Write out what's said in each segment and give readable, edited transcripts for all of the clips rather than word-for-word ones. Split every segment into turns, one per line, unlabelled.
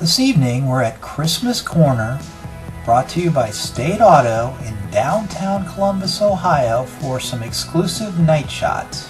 This evening we're at Christmas Corner, brought to you by State Auto in downtown Columbus, Ohio for some exclusive night shots.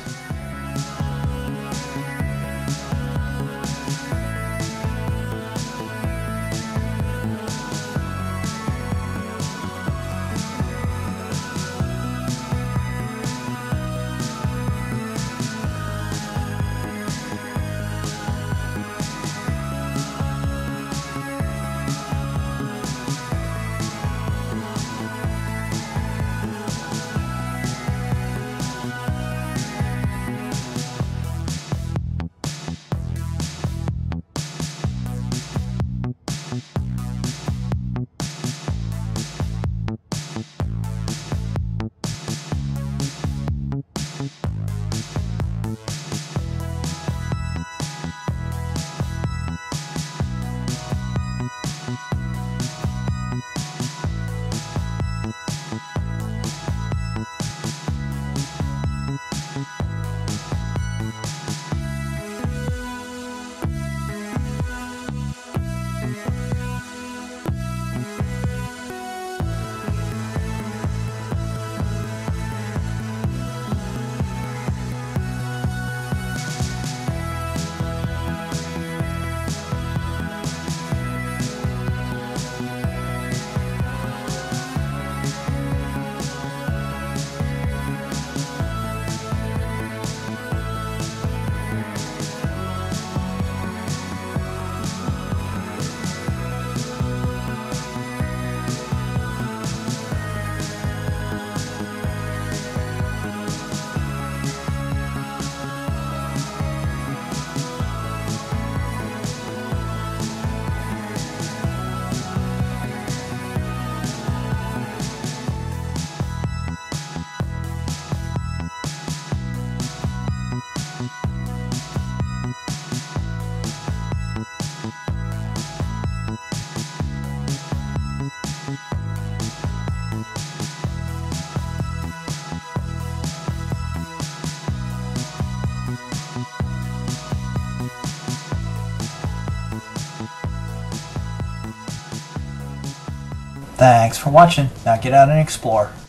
Thanks for watching. Now get out and explore.